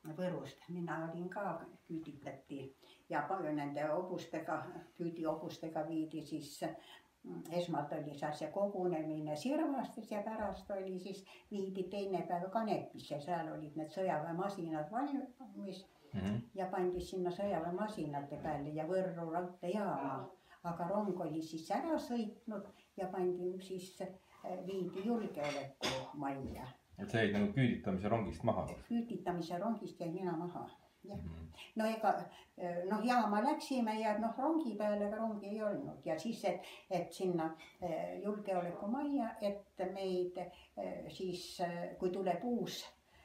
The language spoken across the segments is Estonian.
Võrust. Mina olin ka, küüditati ja nende hobustega, küüdihobustega viidi siis esmalt oli seal see kogunemine Sirvastes ja pärast oli siis viidi teine päev Kanepisse. Seal olid need sõjaväemasinad valmis ja pandi sinna sõjaväemasinate peale ja Võrru raudteejaama. Aga rong oli siis ära sõitnud ja pandi siis viidi julgeolekumajja. Et see jäi nagu küüditamise rongist maha? Küüditamise rongist jäi mina maha. No ega jaama läksime ja rongi peale, aga rongi ei olnud. Ja siis, et sinna julgeolekumajja, et meid siis, kui tuleb uus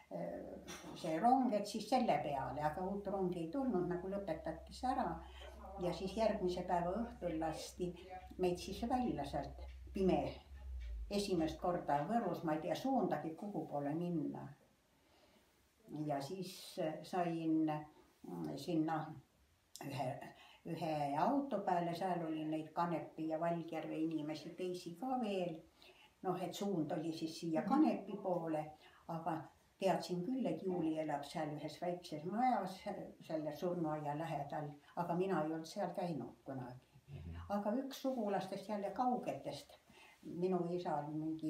see rong, et siis selle peale, aga uut rongi ei tulnud, nagu lõpetati see ära. Ja siis järgmise päeva õhtul lasti meid siis välja sealt pime. Esimest korda Võrus, ma ei tea suundagi, kuhu poole minna. Ja siis sain sinna ühe auto peale, seal oli neid Kanepi ja Valgjärve inimesi teisi ka veel. Et suund oli siis siia Kanepi poole, aga teadsin küll, et Juuli elab seal ühes väikses majas, selle surnuaia lähedal, aga mina ei olnud seal käinud kunagi. Aga üks sugulastest jälle kaugetest, minu isa oli mingi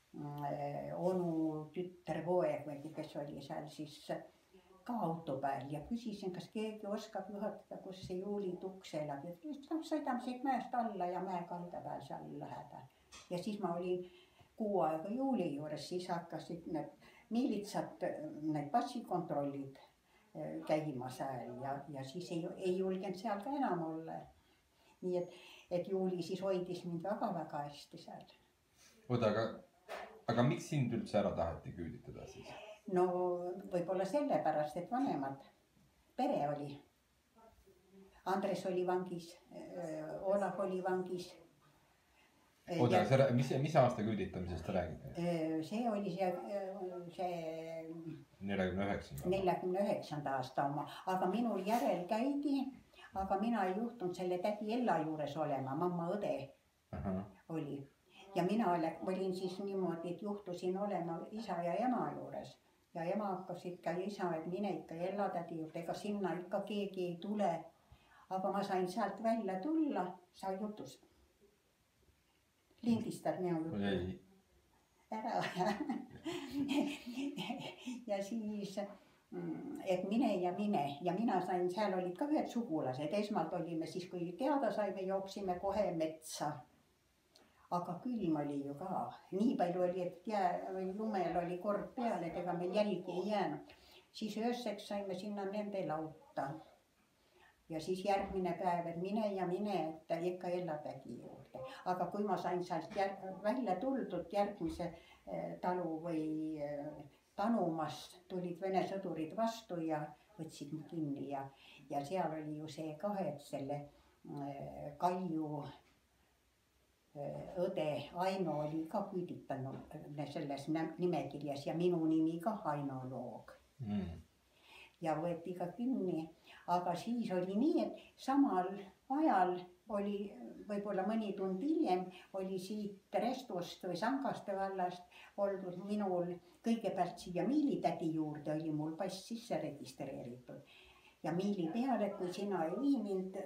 onu tütter poeg või kes oli seal siis ka auto peal ja küsisin, kas keegi oskab juhatada, kus see Juuli Tuks elab. Ja sõidame siit mäest alla ja mäekalda peal seal lähedal. Ja siis ma olin kuu aega Juuli juures, siis hakkasid need miilitsad, need passikontrollid käima seal ja siis ei julgenud seal ka enam olla. Nii et Juuli siis hoidis mind väga hästi seal. Oota, aga miks sind üldse ära taheti küüditada siis? No võib-olla sellepärast, et vanemad pere oli. Andres oli vangis, Olav oli vangis. Oota, mis aasta küüditamisest räägid? See oli see 49. aasta oma, aga minul järel käidi. Aga mina ei juhtunud selle tädi Ella juures olema, mamma õde oli. Ja mina olin siis niimoodi, et juhtusin olema isa ja ema juures. Ja ema hakkas ikka isa, et mine ikka Ella tädi juurde, ega sinna ikka keegi ei tule. Aga ma sain sealt välja tulla, sa jutus. Lindistad minu jutu. Ära. Ja siis... et mine ja mina sain, seal olid ka ühed sugulased, esmalt olime siis, kui teada saime, jooksime kohe metsa. Aga külm oli ju ka, nii palju oli, et lumel oli kord peal, et ega meil jälgi ei jäänud. Siis ööseks saime sinna nende lauta. Ja siis järgmine päev, et mine, et ikka Ella tädi juurde. Aga kui ma sain sealt välja tuldud järgmise talu või Tanumast tulid Vene sõdurid vastu ja võtsid mu kinni ja seal oli ju see ka, et selle Kalju õde Aino oli ka küüditanud selles nimekirjas ja minu nimi ka Aino Loog. Ja võeti ka kinni, aga siis oli nii, et samal ajal oli võib-olla mõni tund hiljem oli siit Restust või Sangaste vallast oldud minul kõigepealt siia Miili tädi juurde oli mul pass sisse registreeritud. Ja Miili peale, kui sina ei vii mind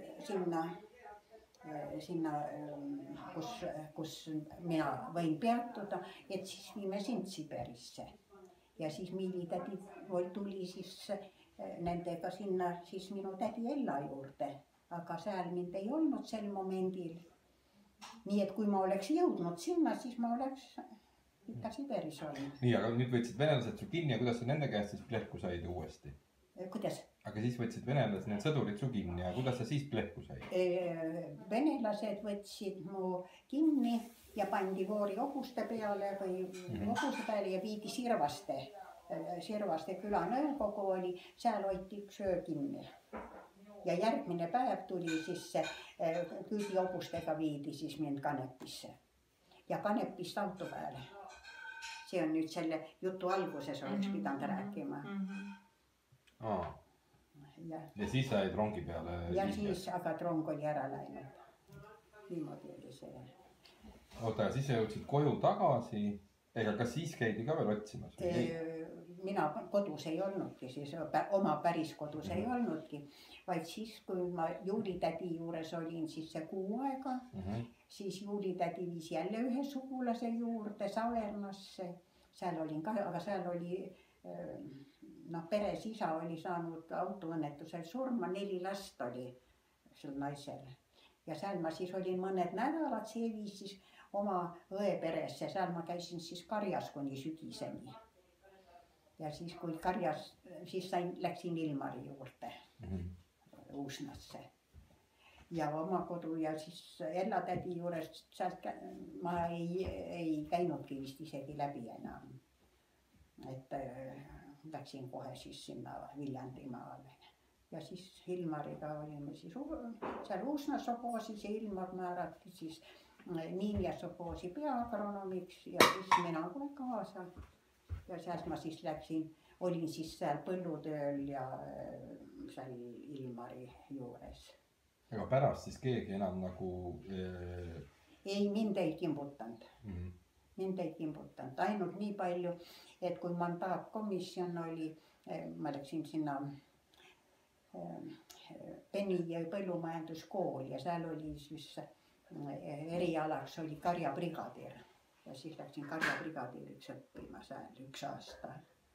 sinna, kus mina võin peatuda, et siis viime sind Siberisse. Ja siis Miili tädi tuli siis nendega sinna siis minu tädi Ella juurde. Aga seal mind ei olnud sel momendil. Nii et kui ma oleks jõudnud sinna, siis ma oleks ikka Siberis olnud. Nii, aga nüüd võtsid venelased su kinni ja kuidas sa nende käest siis plehku said uuesti? Kuidas? Aga siis võtsid venelased need sõdurid su kinni ja kuidas sa siis plehku said? Venelased võtsid mu kinni ja pandi Voori hobuste peale või hobuse peale ja viidi Sirvaste. Sirvaste küla nõukogu oli, seal hoiti üks öö kinni. Ja järgmine päev tuli siis küüdihobustega viidi siis mind Kanepisse. Ja Kanepist auto peale. See on nüüd selle jutu alguses oleks pidanud rääkima. Ja siis said rongi peale? Ja siis, aga rong oli ära läinud. Niimoodi oli see. Oota, siis sa jõudsid koju tagasi ega kas siis käidi ka veel otsimas? Mina kodus ei olnudki, siis oma päris kodus ei olnudki, vaid siis, kui ma juulitädi juures olin, siis see kuu aega, siis juulitädi viis jälle ühe sugulase juurde Savernasse. Seal olin ka, aga seal oli, peres isa oli saanud autoõnnetusel surma, 4 last oli sel naisel. Ja seal ma siis olin mõned nädalad, see viis siis oma õe peresse, seal ma käisin siis karjas kuni sügiseni. Ja siis kui karjas, siis läksin Ilmari juurde Uusnasse. Ja oma kodu ja siis Ella tädi juures, sealt ma ei käinudki vist isegi läbi enam. Et läksin kohe siis sinna Viljandimaale. Ja siis Ilmariga olime siis seal Uusna sovhoosis ja Ilmar määrati siis Niinja sovhoosi peaagronomiks ja siis mina kohe kaasa. Ja sealt ma siis läksin, olin siis seal põllutööl ja seal Ilmari juures. Aga pärast siis keegi enam nagu... Ei, mind ei kimbutanud. Mind ei kimbutanud. Ainult nii palju, et kui mandaatkomisjon oli, ma läksin sinna Penijõe põllumajanduskool ja seal oli siis erialaks oli karjabrigadir. Ja siis läksin karjabrigadiiriks õppima seal 1 aasta.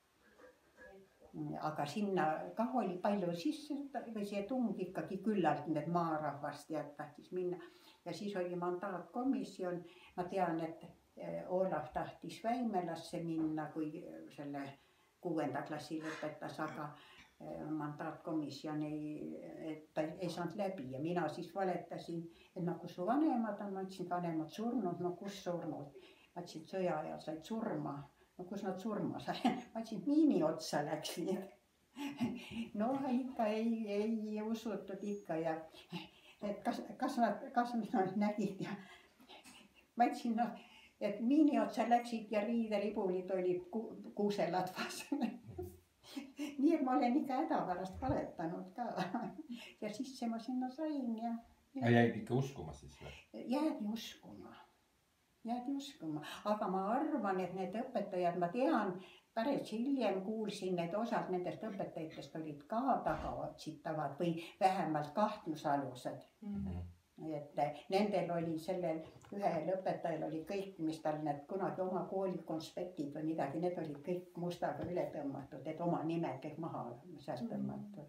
Aga sinna ka oli palju sisse või see tung ikkagi küllalt, need maarahvast ja tahtis minna. Ja siis oli mandaatkomisjon. Ma tean, et Olav tahtis Väimelasse minna, kui selle 6. klassi lõpetas, aga mandaatkomisjon ei saanud läbi ja mina siis valetasin, et kus su vanemad on, ma ütlesin, vanemad surnud, kus surnud. Ma ütlesin, et sõja ajal said surma. Kus nad surma said? Ma ütlesin, et miini otsa läksid. No ikka ei usutud ikka ja et kas nad nägid ja ma ütlesin, et miini otsa läksid ja riidelibulid olid kuuselatvas. Nii et ma olen ikka hädapärast valetanud ka. Ja siis ma sinna sain ja... Jäid ikka uskuma siis või? Jäädi uskuma. Aga ma arvan, et need õpetajad, ma tean, päris hiljem kuulsin, et osad nendest õpetajatest olid ka tagaotsitavad või vähemalt kahtlusalused. Et nendel oli sellel ühel õpetajal oli kõik, mis tal need kunagi oma kooli konspektid või midagi, need olid kõik mustaga üle tõmmatud, et oma nimed kõik maha sealt tõmmatud.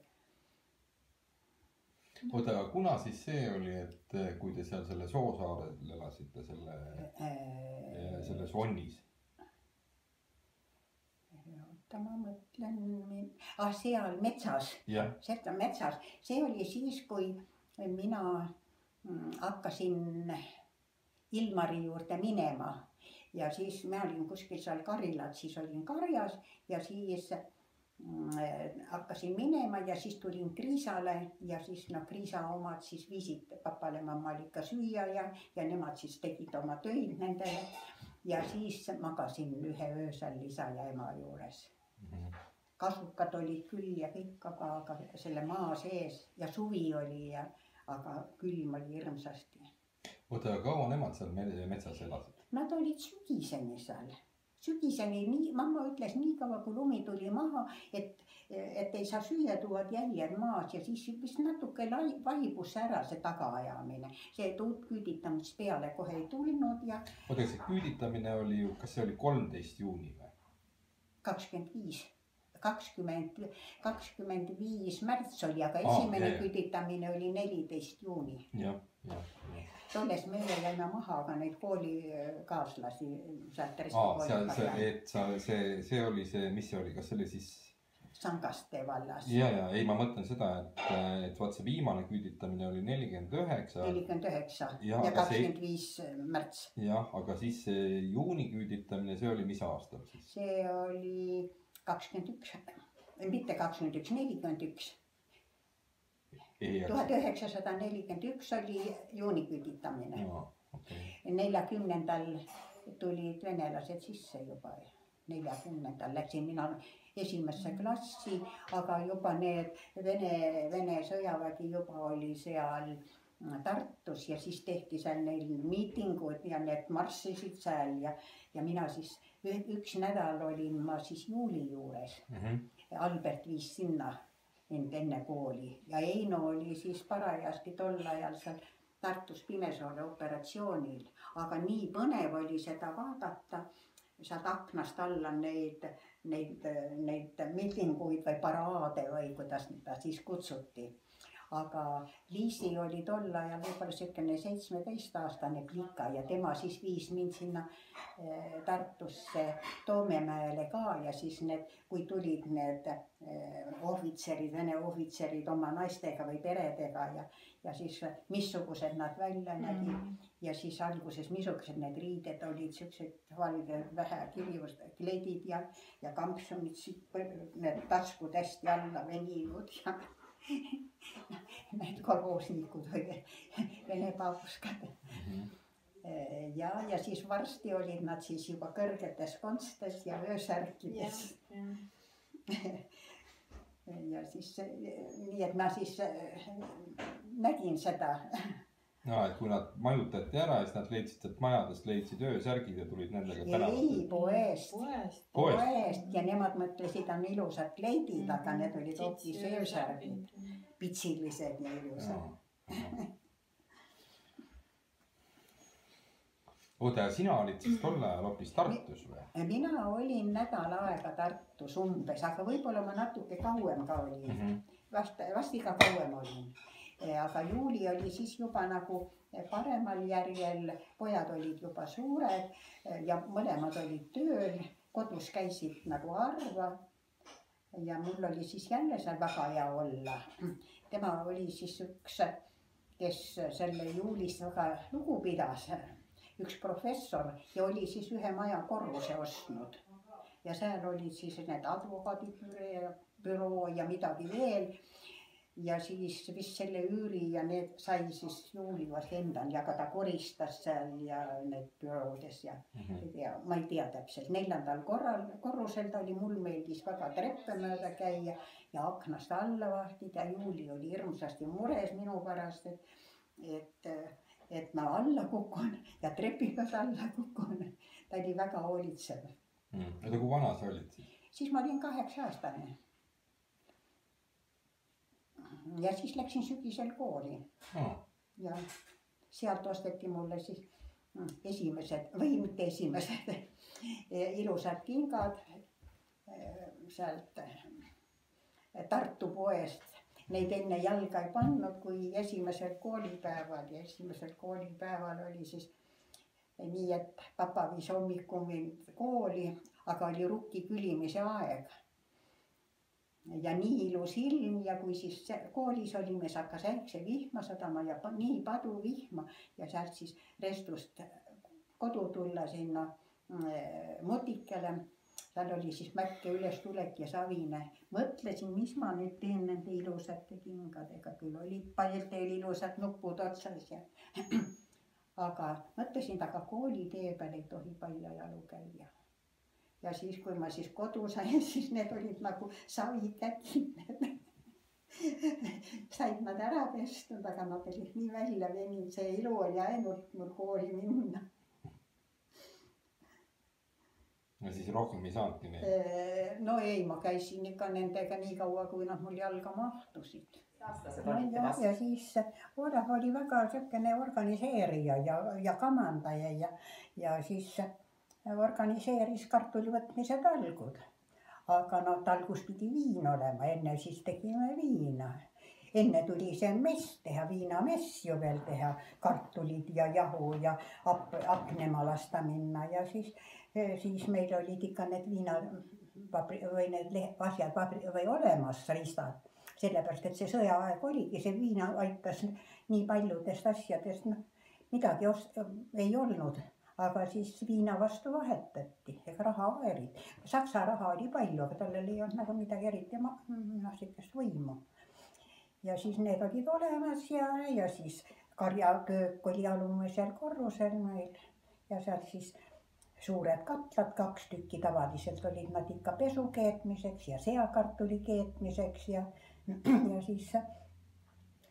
Oota, aga kuna siis see oli, et kui te seal selle Soosaarel elasite selles Onnis? Oota, ma mõtlen, seal metsas, see oli siis, kui mina hakkasin Ilmari juurde minema ja siis ma olin kuskil seal Karilat, siis olin karjas ja siis hakkasin minema ja siis tulin Kriisale ja siis Kriisa omad siis viisid papale mammale ikka süüa ja nemad siis tegid oma töid nendele ja siis magasin ühe öösel isa ja ema juures. Kasukad olid küll ja kõik, aga selle maa sees ja suvi oli ja aga külm oli hirmsasti. Oota, kaua nemad seal metsas elasid? Nad olid sügiseni seal. Sügiseni, mamma ütles nii kaua, kui lumi tuli maha, et ei saa süüa tuua jäljed maas ja siis vist natuke vaibus ära see tagaajamine. See uut küüditamist peale kohe ei tulnud ja... Oota, see küüditamine oli ju, kas see oli 13 juuni või? 25 märts oli, aga esimene küüditamine oli 14 juuni. Jah. Tolles meie jäime maha, aga neid koolikaaslasi sealt see oli see, mis see oli, kas see oli siis Sangaste vallas? Ja, ei ma mõtlen seda, et vaat see viimane küüditamine oli 49 ja 25 märts. Jah, aga siis see juuni küüditamine, see oli mis aastal siis? See oli 21, mitte 21, 41. 1941 oli juuniküüditamine. 40. tulid venelased sisse juba. 40. läksin mina esimesse klassi, aga juba need Vene sõjavägi juba oli seal Tartus ja siis tehti seal neil miitingud ja need marssisid seal ja mina siis üks nädal olin ma siis Juuli juures. Albert viis sinna mind enne kooli ja Eino oli siis parajasti tol ajal seal Tartus Pimesaare operatsioonil, aga nii põnev oli seda vaadata, saad aknast alla neid miitinguid või paraade või kuidas seda siis kutsuti. Aga Liisi oli tol ajal võib-olla selline 17-aastane plika ja tema siis viis mind sinna Tartusse Toomemäele ka ja siis kui tulid need ohvitserid, Vene ohvitserid oma naistega või peredega ja siis missugused nad välja nägid ja siis alguses missugused need riided olid, siuksed valge vähe kirjust kleidid ja kampsunid, need taskud hästi alla veninud ja need kolhoosnikud või Vene papuskad. Ja siis varsti olid nad siis juba kõrgetes konstes ja öösärkides. Ja siis nii, et ma siis nägin seda. No, et kui nad majutati ära, siis nad leidsid, et majadest leidsid öösärgid ja tulid nendega tänavalt. Ei, poest ja nemad mõtlesid, on ilusad kleidid, aga need olid hoopis öösärgid, pitsilised ja ilusad. Oota, sina olid siis tol ajal hoopis Tartus või? Mina olin nädal aega Tartus umbes, aga võib-olla ma natuke kauem ka olin. Vast iga kauem olin. Aga Juuli oli siis juba nagu paremal järjel, pojad olid juba suured ja mõlemad olid tööl, kodus käisid nagu harva. Ja mul oli siis jälle seal väga hea olla. Tema oli siis üks, kes selle Juulist väga lugu pidas, üks professor ja oli siis ühe maja korruse ostnud. Ja seal olid siis need advokaadibüroo ja midagi veel. Ja siis vist selle üüri ja need sai siis Juuli vast endal ja ka ta koristas seal ja need büroodes ja ma ei tea täpselt. 4. korrusel ta oli, mul meeldis väga treppe mööda käia ja aknast alla vahtida. Juuli oli hirmsasti mures minu pärast, et ma alla kukun ja trepi pealt alla kukun. Ta oli väga hoolitsev. Aga kui vana sa olid siis? Siis ma olin 8-aastane. Ja siis läksin sügisel kooli ja sealt osteti mulle siis esimesed või mitte esimesed ilusad kingad sealt Tartu poest. Neid enne jalga ei pannud, kui esimesel koolipäeval ja esimesel koolipäeval oli siis nii, et papa viis hommikul mind kooli, aga oli rukki külimise aeg. Ja nii ilus ilm ja kui siis koolis olime, siis hakkas äikse vihma sadama ja nii padu vihma ja sealt siis Restust kodu tulla sinna Mutikele. Seal oli siis Mäkke ülestulek ja Savine. Mõtlesin, mis ma nüüd teen nende ilusate kingadega, küll olid paljudel ilusad nupud otsas ja aga mõtlesin, aga kooli tee peal ei tohi paljajalu käia. Ja siis, kui ma siis kodu sain, siis need olid nagu savikäkid. Said nad ära pestud, aga nad olid nii välja veninud, see ilu oli ainult mul kooli minna. Ja siis rohkem ei saanudki neid? No ei, ma käisin ikka nendega nii kaua, kui nad mul jalga mahtusid. Ja siis Olav oli väga selline organiseerija ja kamandaja ja siis organiseeris kartuli võtmise talgud. Aga talgus pidi viin olema, enne siis tegime viina. Enne tuli see mess teha, viinamess ju veel teha, kartulid ja jahu ja aknema lasta minna ja siis meil olid ikka need viina või need asjad või olemas riistad. Sellepärast, et see sõjaaeg oligi, see viina aitas nii paljudest asjadest, midagi ei olnud. Aga siis viina vastu vahetati, ega raha erid. Saksa raha oli palju, aga talle ei olnud nagu midagi eriti sikest võimu. Ja siis need olid olemas ja siis karjaköök oli alumisel korrusel meil. Ja seal siis suured katlad, 2 tükki tavaliselt olid nad ikka pesu keetmiseks ja seakartuli keetmiseks ja siis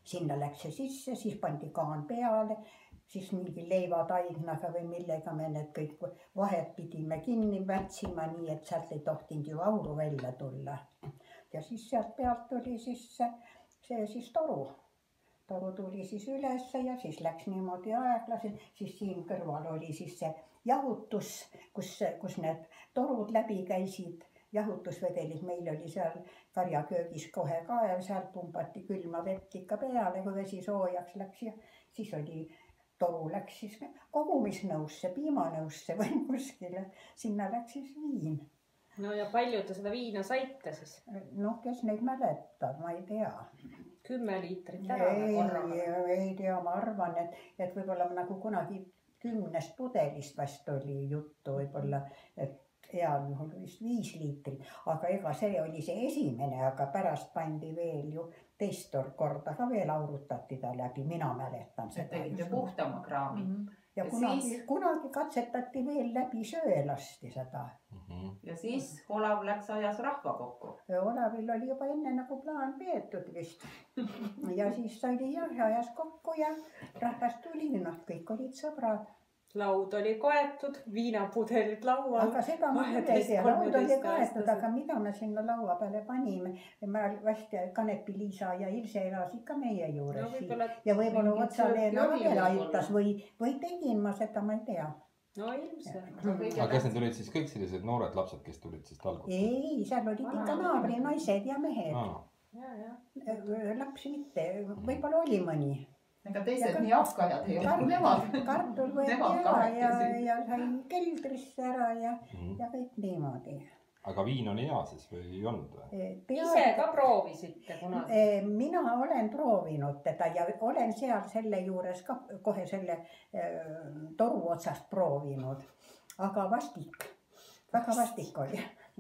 sinna läks see sisse, siis pandi kaan peale, siis mingi leivataignaga või millega me need kõik vahed pidime kinni mätsima, nii et sealt ei tohtinud ju auru välja tulla. Ja siis sealt pealt tuli siis see siis toru. Toru tuli siis üles ja siis läks niimoodi aeglaselt, siis siin kõrval oli siis see jahutus, kus need torud läbi käisid, jahutusvedelis, meil oli seal karjaköögis kohe kaev, sealt pumbati külma vett ikka peale, kui vesi soojaks läks ja siis oli toru läks siis kogumisnõusse, piimanõusse või kuskile, sinna läks siis viin. No ja palju te seda viina saite siis? Noh, kes neid mäletab, ma ei tea. 10 liitrit ära korraga? Ei tea, ma arvan, et võib-olla nagu kunagi 10 pudelist vast oli juttu, võib-olla, et heal juhul vist 5 liitrit, aga ega see oli see esimene, aga pärast pandi veel ju teist korda ka veel aurutati ta läbi, mina mäletan seda. Tegid ju puhtama kraami. Ja kunagi katsetati veel läbi söelasti seda. Ja siis Olav läks ajas rahva kokku. Olavil oli juba enne nagu plaan peetud vist. Ja siis ta oli ajas kokku ja rahvast tuli, noh, kõik olid sõbrad. Laud oli kaetud, viinapudelid laual. Aga seda ma ei tea, laud oli kaetud, aga mida me sinna laua peale panime? Ma vast Kanepi-Liisa ja Ilse elasid ka meie juures. Ja võib-olla Otsa-Leena veel aitas või tegin ma seda, ma ei tea. No ilmselt. Aga kas need olid siis kõik sellised noored lapsed, kes tulid siis talguks? Ei, seal olid ikka naabri naised ja mehed. Lapsi mitte, võib-olla oli mõni. Ega teised nii hakkajad ei olnud, nemad. Kartul võeti ära ja sai keldrisse ära ja kõik niimoodi. Aga viin oli hea siis või ei olnud või? Ise ka proovisite kunagi? Mina olen proovinud teda ja olen seal selle juures ka kohe selle toru otsast proovinud. Aga vastik, väga vastik oli.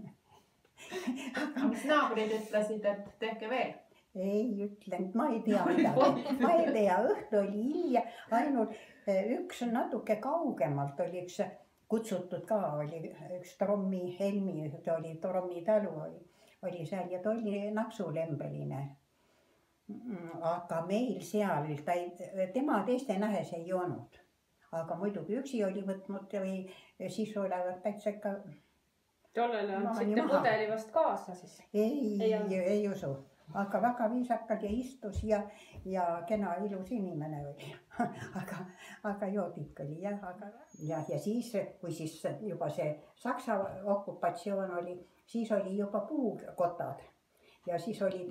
Mis naabrid ütlesid, et tehke veel? Ei ütlenud, ma ei tea midagi. Ma ei tea, õhtu oli hilja, ainult üks natuke kaugemalt oli üks kutsutud ka, oli üks Trommi Helmi, ta oli Trommi talu, oli seal ja ta oli napsulembeline. Aga meil seal, tema teiste nähes ei olnud. Aga muidugi üksi oli võtnud või siis olevat täitsa ikka... Tollele andsite pudeli vast kaasa siis? Ei usu. Aga väga viisakad ja istus ja kena ilus inimene oli. Aga joodik oli jah. Ja siis, kui siis juba see Saksa okupatsioon oli, siis oli juba puukotad. Ja siis oli,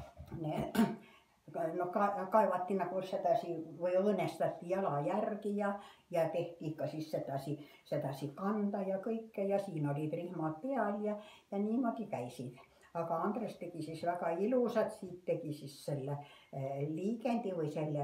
kaevati nagu sedasi või õõnestati jala järgi ja tehti ikka siis sedasi kanda ja kõike ja siin olid rihmad peal ja niimoodi käisid. Aga Andres tegi siis väga ilusad, siit tegi siis selle liigendi või selle...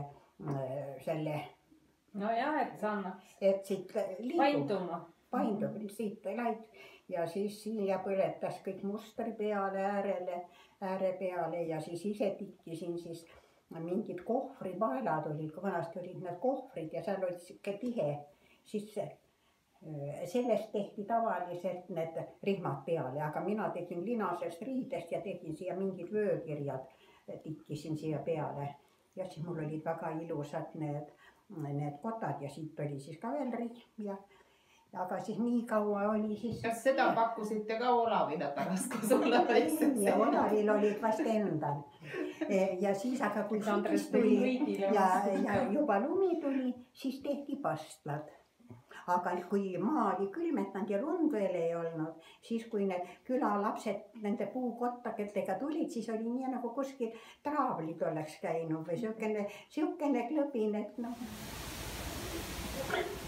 No jah, et sa annaks. Et siit liigub. Paindub, siit läid ja siis siia põletas kõik mustri peale, ääre peale ja siis ise tikkisin siis mingid kohvripaelad olid, vanasti olid need kohvrid ja seal olid siuke tihe, siis sellest tehti tavaliselt need rihmad peale, aga mina tegin linasest riidest ja tegin siia mingid vöökirjad, tikkisin siia peale. Ja siis mul olid väga ilusad need kotad ja siit oli siis ka veel rihm ja aga siis nii kaua oli siis... Kas seda pakkusite ka Olavile pärast, kui sulle väikses? Ja Olavil olid vast endal. Ja siis aga kui sügis tuli ja juba lumi tuli, siis tehti pastlad. Aga kui maa oli külmetanud ja lund veel ei olnud, siis kui need külalapsed nende puukottaketega tulid, siis oli nii nagu kuskil traavlid oleks käinud või siukene klõbin, et noh.